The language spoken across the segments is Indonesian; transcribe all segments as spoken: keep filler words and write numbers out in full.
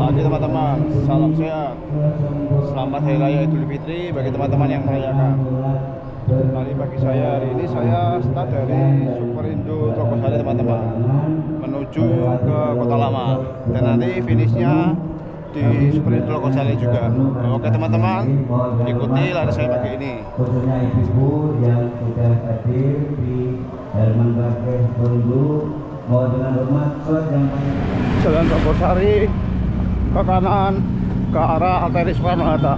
pagi teman-teman, salam sehat. Selamat Hari Raya Idul Fitri bagi teman-teman yang merayakan. Hari pagi saya hari ini saya start dari Superindo Trogosari teman-teman, menuju ke Kota Lama, dan nanti finishnya di Superindo Trogosari juga. Oke teman-teman, ikuti lari saya pagi ini. Khususnya ibu-ibu yang sudah hadir di Herman Bakeh Bundu, mohon dengan hormat yang Jalan Trogosari ke kanan ke arah arteri Soekarno-Hatta.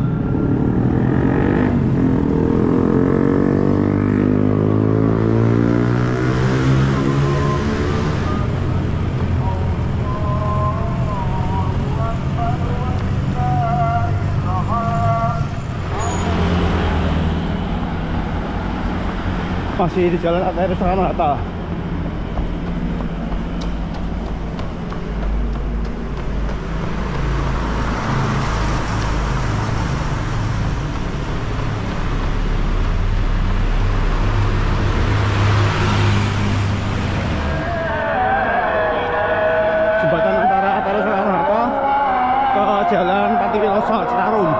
Masih di jalan arteri Soekarno-Hatta. Jembatan antara arteri Soekarno-Hatta ke jalan Patiwiloso Citarum.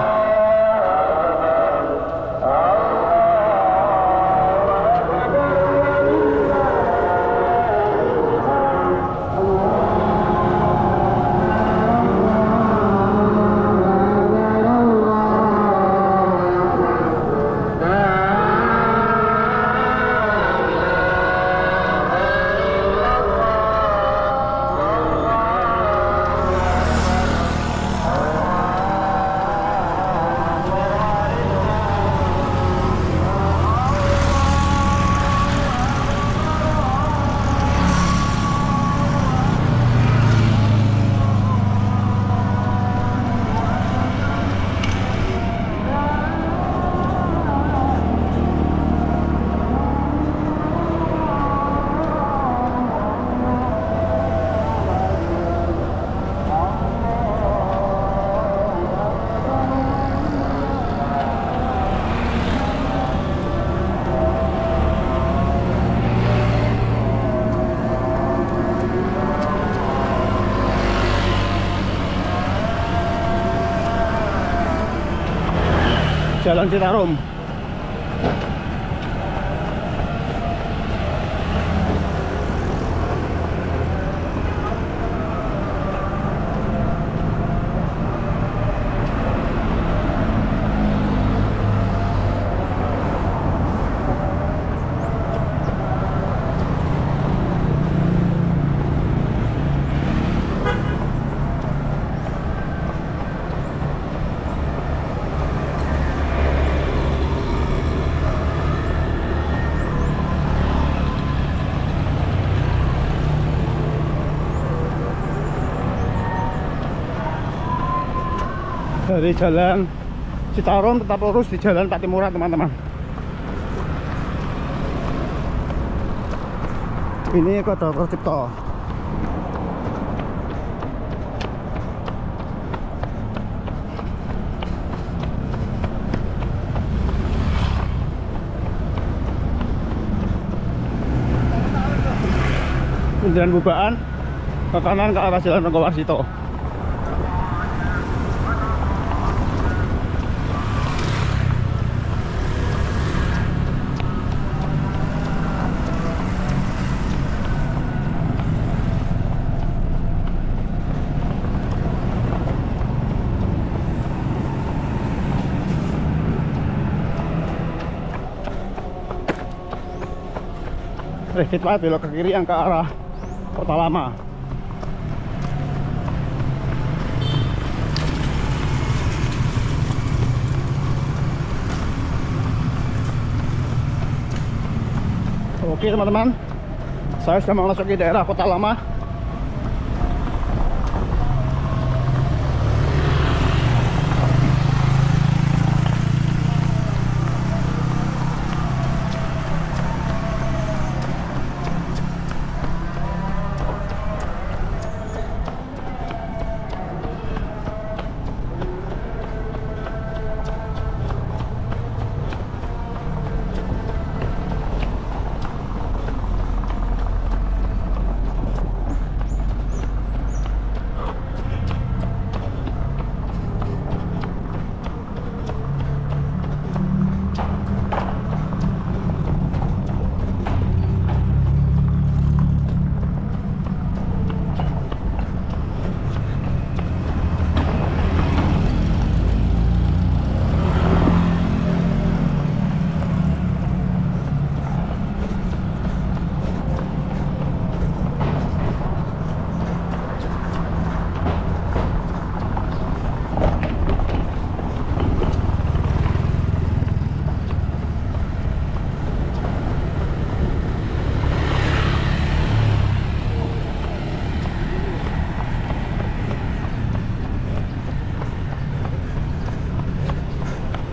Jalan Citarum. Dari jalan Citarum tetap lurus di jalan Patimura teman-teman. Ini ke Dr. Cipto. Kemudian Bubaan ke kanan ke arah jalan Renggowarsito. Sedikit lagi belok ke kiri yang ke arah Kota Lama. Oke teman-teman, saya sudah memasuki daerah Kota Lama.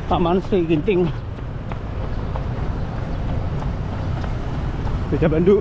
Taman Sri Ginting, Beca Bandu.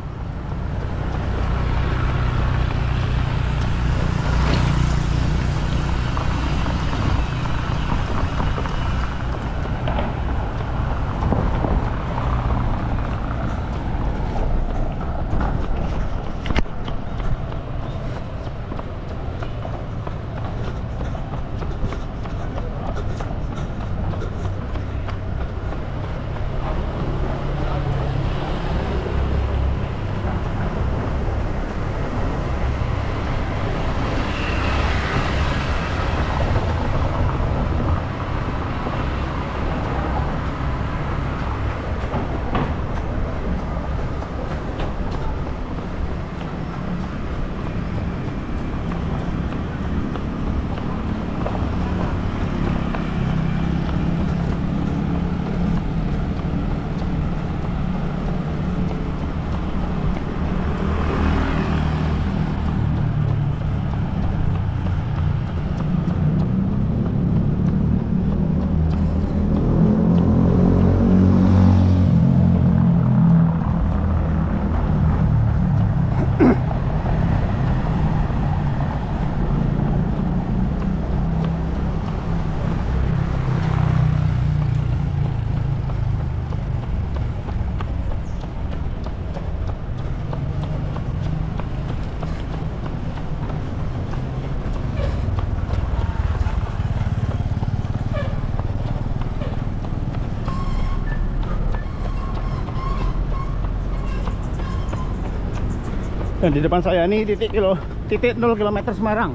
Dan di depan saya ini titik kilo titik nol kilometer Semarang.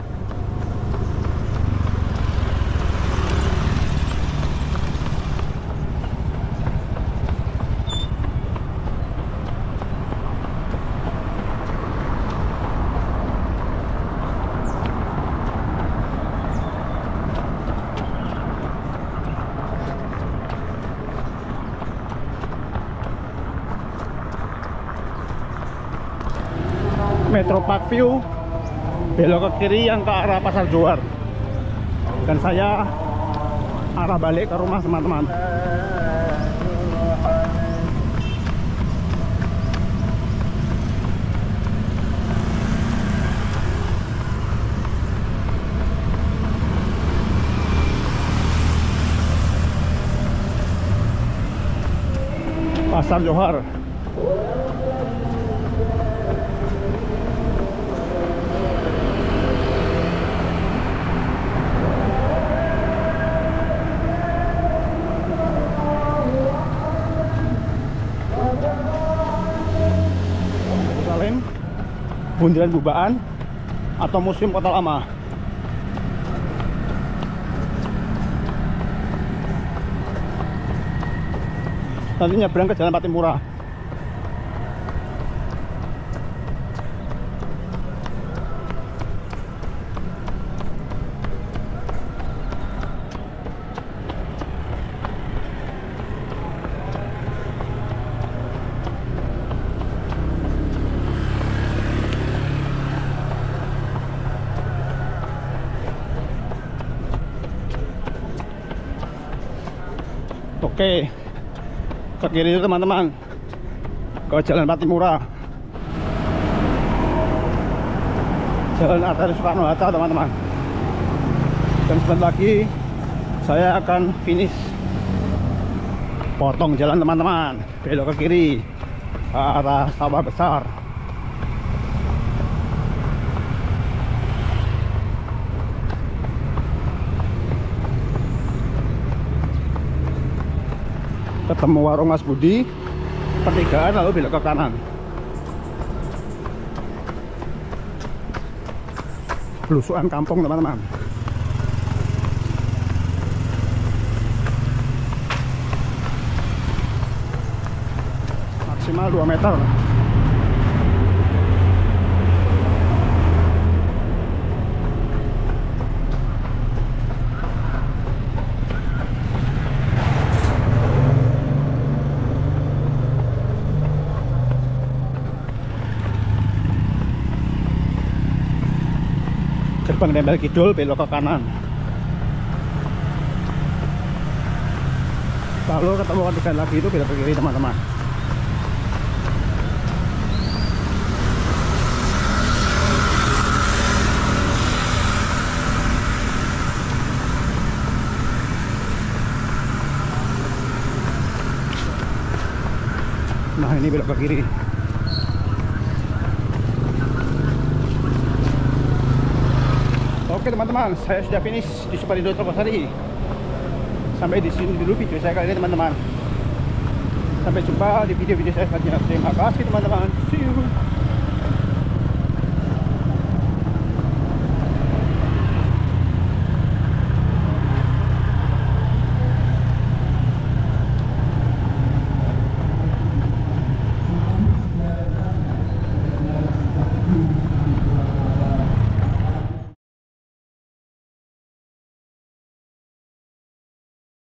Metro Park View, belok ke kiri yang ke arah Pasar Johar, dan saya arah balik ke rumah teman-teman. Pasar Johar. Bundaran Bubaan atau Museum Kota Lama. Nanti nyebrang ke Jalan Patimura. Oke, ke kiri itu teman-teman, ke Jalan Patimura, Jalan Arteri Soekarno-Hatta teman-teman. Dan sebentar lagi saya akan finish, potong jalan teman-teman, belok ke kiri ke arah Sawah Besar. Ketemu warung Mas Budi, pertigaan, lalu belok ke kanan. Belusukan kampung teman-teman. Maksimal dua meter. Gerbang Nempel Kidul, belok ke kanan. Lalu ketemu kan sekali lagi itu belok ke kiri teman-teman. Nah ini belok ke kiri. Oke teman-teman, saya sudah finish di Superindo Togosari. Sampai di sini dulu video saya kali ini teman-teman. Sampai jumpa di video-video saya selanjutnya. Terima kasih teman-teman. See you.